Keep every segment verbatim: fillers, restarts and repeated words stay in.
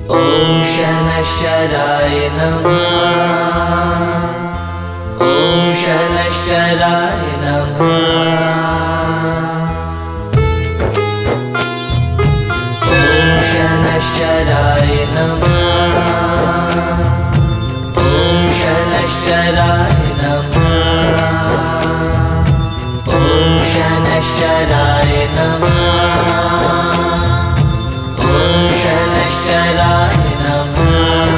ॐ शनैश्चराय नमः। ॐ शनैश्चराय नमः। ॐ शनैश्चराय नमः। ॐ शनैश्चराय नमः। ॐ शनैश्चराय नमः। ॐ शनैश्चराय नमः।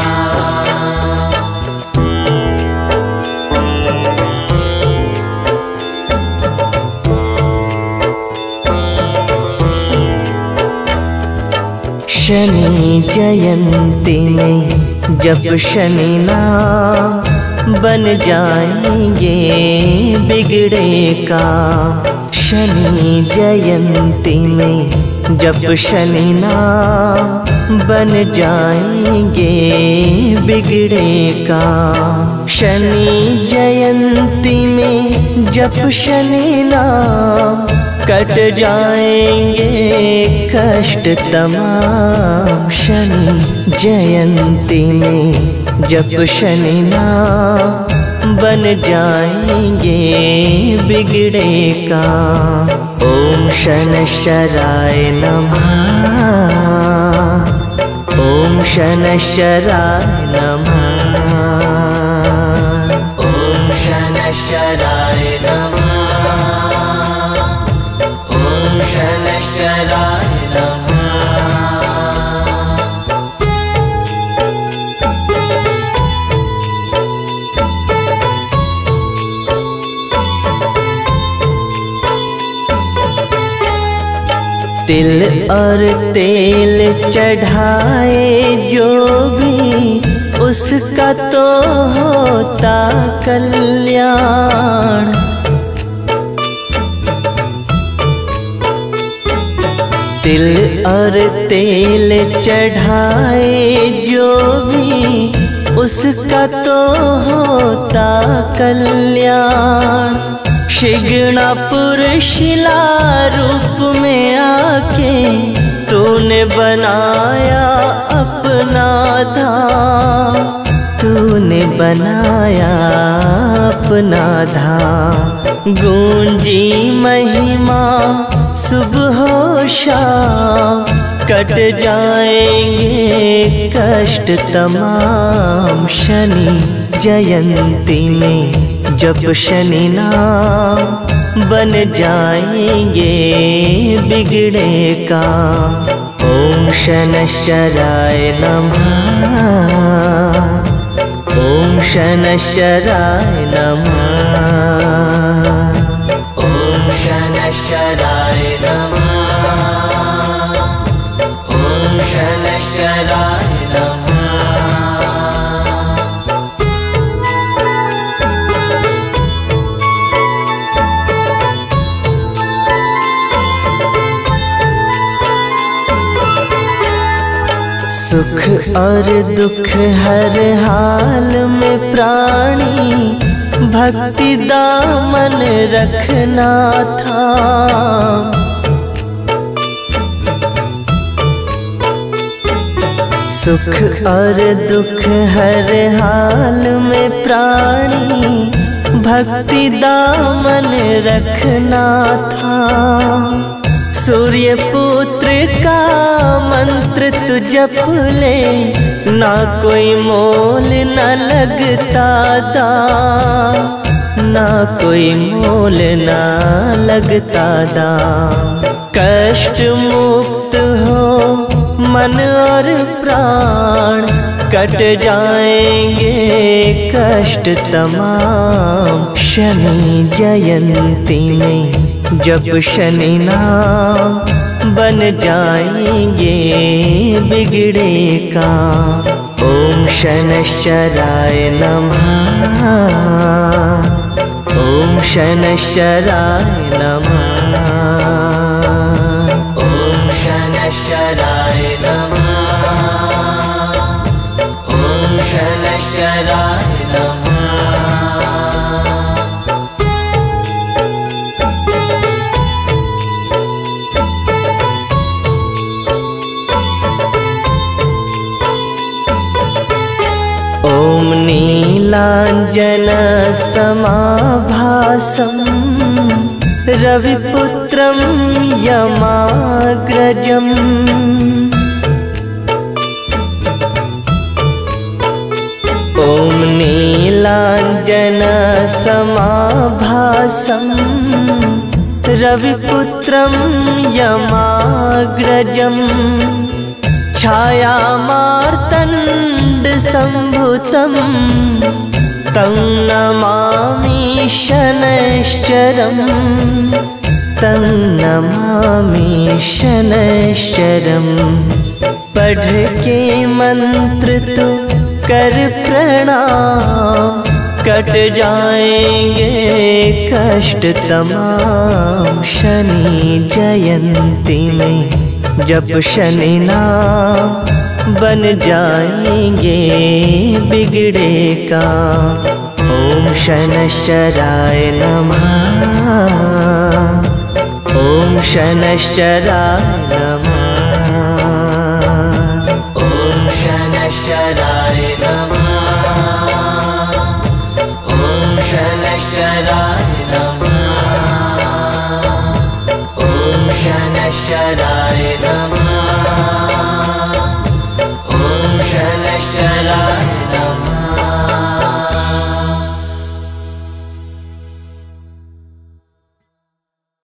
शनि जयंती में जब शनि नाम बन जाएंगे बिगड़े काम। शनि जयंती में जब शनि नाम बन जाएंगे बिगड़े काम। शनि जयंती में जब शनि नाम कट जाएंगे कष्ट तमाम। शनि जयंती में जब शनि नाम बन जाएंगे बिगड़े काम। ओम शनैश्चराय नमः। ओम शनैश्चराय नमः। ओम शनैश्चराय नमः। ओम शनैश्चराय नमः। तिल और तेल चढ़ाए जो भी उसका तो होता कल्याण। तिल और तेल चढ़ाए जो भी उसका तो होता कल्याण। शिगणापुर शिला रूप में आके तूने बनाया अपना धाम। तूने बनाया अपना धाम। गूंजी महिमा सुबह हो शाम। कट जाएंगे कष्ट तमाम। शनि जयंती में जब शनि नाम बन जाएंगे बिगड़े काम। ओम शनैश्चराय नमः। ओम शनैश्चराय नमः। ओम शनैश्चराय नमः। ओम शनैश्चराय नमः। सुख और दुख हर हाल में प्राणी भक्ति दामन रखना था। सुख और दुख हर हाल में प्राणी भक्ति दामन रखना था। सूर्य पुत्र का मंत्र तू जप ले ना कोई मोल न लगता दाम। ना कोई मोल न लगता दाम। कष्ट मुक्त हो मन और प्राण। कट जाएंगे कष्ट तमाम। शनि जयंती में जब शनि नाम बन जाएंगे बिगड़े काम। ओम शनैश्चराय नमः। ओम शनैश्चराय नमः। ओम शनैश्चराय नमः। ओम शनैश्चराय नमः। ॐ नीलाञ्जनसमाभासं रविपुत्रं यमाग्रजम् ॐ नीलाञ्जनसमाभासं रविपुत्रं यमाग्रजम् छायामार्तण्डसम्भुतं तं नमामि शनैश्चरम् तं नमामि शनैश्चरम्। पढ़ के मंत्र तू कर प्रणाम, कट जाएंगे कष्ट तमाम। शनि जयंती में जप शनि नाम, बन जाएंगे बिगड़े काम। ओम शनैश्चराय नमः, ओम शनैश्चराय नमः, ओम शनैश्चराय नमः, ओम शनैश्चराय नमः, ओम शनैश्चराय